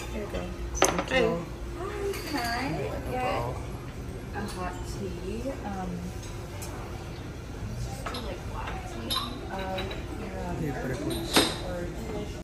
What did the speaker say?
Here you go. Thank you. Hi, can I get a hot tea?